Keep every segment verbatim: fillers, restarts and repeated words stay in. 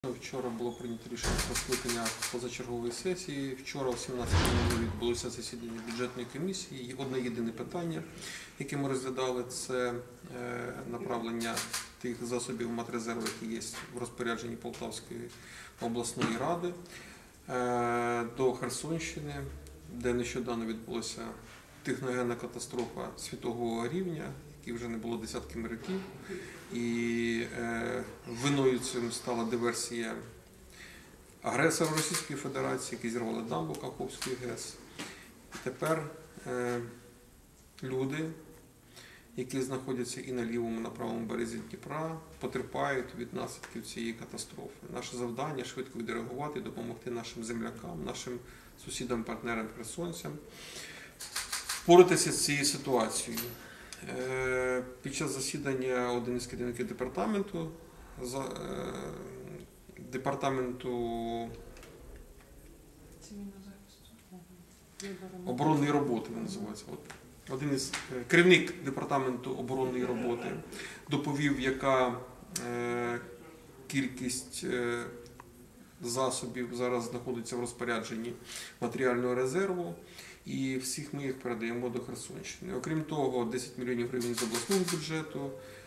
Вчора було прийнято рішення про скликання позачергової сесії. Вчора о сімнадцятій годині відбулося засідання бюджетної комісії. Одне єдине питання, яке ми розглядали, це направлення тих засобів матрезерву, які є в розпорядженні Полтавської обласної ради до Херсонщини, де нещодавно відбулася техногенна катастрофа світового рівня, які вже не було десятками років. І е, виною цим стала диверсія агресора Російської Федерації, які зірвали дамбу Каховської ГЕС. І тепер е, люди, які знаходяться і на лівому, і на правому березі Дніпра, потерпають від наслідків цієї катастрофи. Наше завдання – швидко відреагувати і допомогти нашим землякам, нашим сусідам, партнерам, херсонцям впоратися з цією ситуацією. Під час засідання один із керівників департаменту, департаменту оборонної роботи, він називається, один із керівник департаменту оборонної роботи доповів, яка кількість засобів зараз знаходиться в розпорядженні матеріального резерву. І всіх ми їх передаємо до Херсонщини. Окрім того, десять мільйонів гривень з обласного бюджету,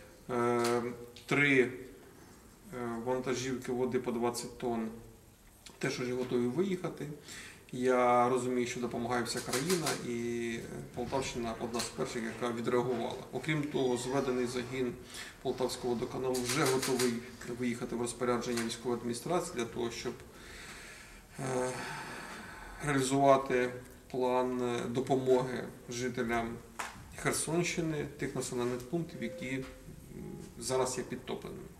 три вантажівки води по двадцять тонн, теж вже готові виїхати. Я розумію, що допомагає вся країна, і Полтавщина одна з перших, яка відреагувала. Окрім того, зведений загін Полтавського водоканалу вже готовий виїхати в розпорядження військової адміністрації для того, щоб реалізувати план допомоги жителям Херсонщини, тих населених пунктів, які зараз є підтопленими.